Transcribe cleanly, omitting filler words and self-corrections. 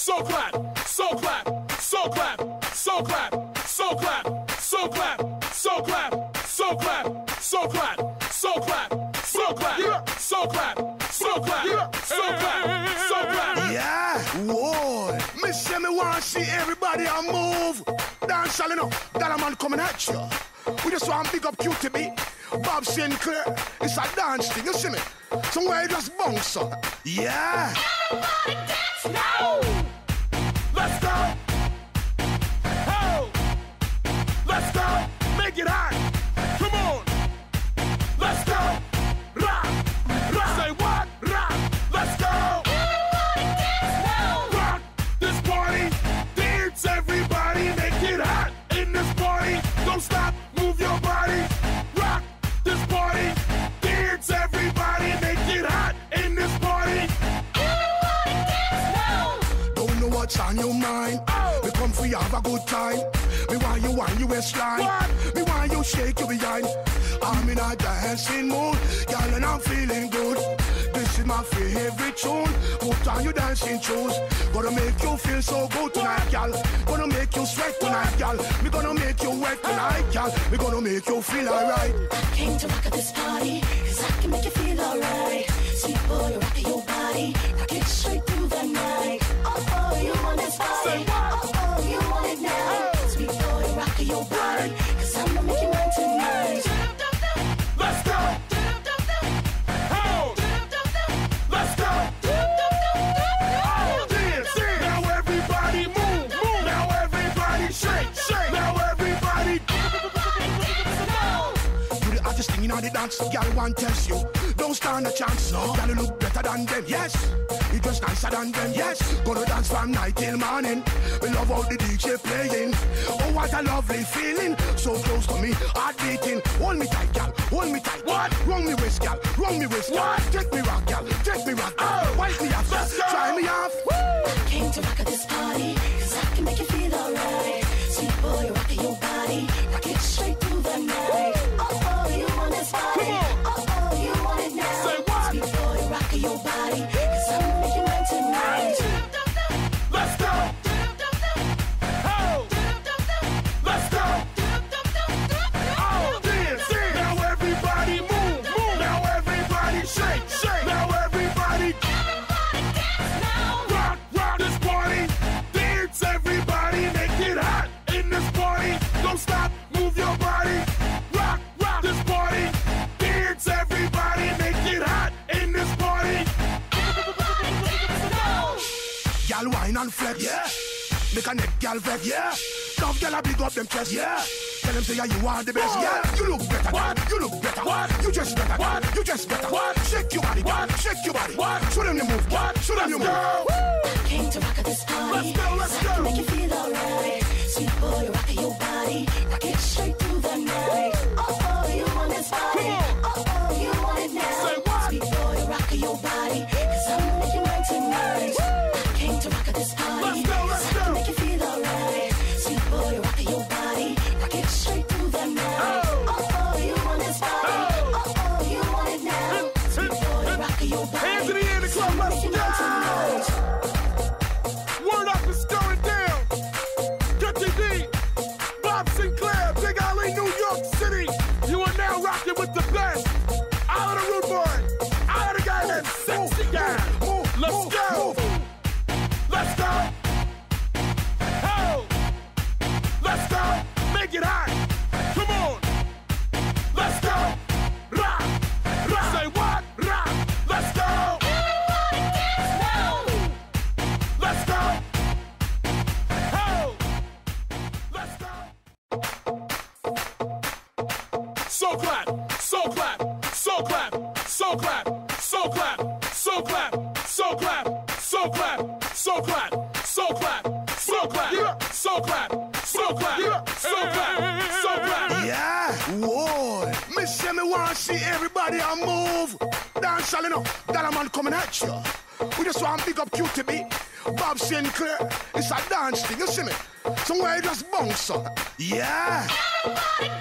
so clap, so clap, so clap, so clap, so clap, so clap, so clap, so clap, so clap, so clap, so clap, so clap, so clap, so clap, so clap. Yeah, whoa. Me say me want see everybody a move. Dance all enough, that a man coming at you. We just want big up QTB, Bob Sinclair. It's a dance thing, you see me? Somewhere you just bounce up. Yeah. Everybody dance now. Let's go. Ho. Let's go. Make it hot. Come on. Let's go. Rock. Rock. Say what? Rock. Let's go. Everybody dance now. Rock this party. Dance everybody. Make it hot in this party. Don't stop. Move your body. Rock this party. Dance everybody. Make it hot in this party. Everybody dance now. Don't know what's on your mind. Oh. We come for you have a good time. Me want you on your waistline. What? Me want you shake your behind. I'm in a dancing mood, girl, and I'm feeling good. This is my favorite tune. Put on your dancing shoes. Gonna make you feel so good tonight, girl. Gonna make you sweat tonight, girl. Me gonna make you wet tonight, girl. Me gonna make you feel alright. I came to rock at this party, cause I can make you feel alright. Sweet boy, rock your body, rock it straight through the night. Oh, you want this body? Say what? Oh, you want it now? Sweet boy, rock your body, cause I'm gonna make you mine tonight. Let's go. Ho. Let's go. Oh, dance. Now everybody move. Move. Now everybody shake. Shake. Now everybody. You the hottest thing in all the dance, girl, want test you. Don't stand a chance, no. Girl, you look better than them, yes. You just nicer than them, yes. Gonna dance from night till morning. We love how the DJ playing. Oh, what a lovely feeling. So close to me, heart beating. Hold me tight, girl, hold me tight. What? Wrong me waist, girl, wrong me waist, girl. What? Take me rock, girl, take me rock, girl. Oh. Wipe me off, Let's go. try me off. I came to rock at this party, cause I can make you feel alright. Sweet boy, rock your body, rock it straight through the night. Oh, you want this body? Come on. Oh, you want it now? Say what? Sweet boy, rock your body, cause I'm gonna make you mine tonight. Let's go. Ho. Let's go. Oh, dance. Now everybody move. Move. Now everybody shake. Shake. Now everybody. Rock. Rock this party. Dance everybody. Make it hot in this party. Don't stop. Move your body. Rock. Rock this party. Dance everybody. Make it hot in this party. Girl, wine and flex, yeah. Make a neck, girl, vex, yeah. Love, girl, I big up them chest, yeah. Tell them say, yeah, you are the best, yeah. You look better, What? You look better, What? You just better, What? You just better, What? Shake your body, What? Shake your body, What? Show them you move, What? Show them you Let's move. go. I came to rock at this party. Let's go, let's so I can go. make you feel alright. Sweet boy, rock your body, rock it straight through the night. Oh, you want this body? Come Oh, you want it now? Say what? Sweet boy, rock your body, cause I'm gonna make you mine tonight. I came to rock at this party. Let's go, let's so I can go. make you feel alright. Sweet boy, rock your body, rock it straight through the night. Oh, you want this body? Oh, you want it now? Sweet boy, rock your body. Hands in the air in the club, I'ma let's make you go. mine tonight. Word up is going down. Get the Bob Sinclair, Big Alley, New York City. You are now rocking with the best. Out of the rude boy. Out of the guy that's sexy guy. Let's go. Let's go. Ho. Let's go. Make it hot. Come on. Let's go. Rock. Rock. Say what? Rock. Let's go. Everybody dance now. Let's go. Ho. Let's go. So clap, so clap, so clap, so clap, so clap, so clap, so clap, so clap, so clap, so clap, so clap, so clap, so clap, so clap, so clap. Yeah, whoa. Me say me want see everybody a move. Dance all enough, that a man coming at you. We just want big up QTB, Bob Sinclair. It's a dance thing, you see me? Somewhere you just bounce up. Yeah. Everybody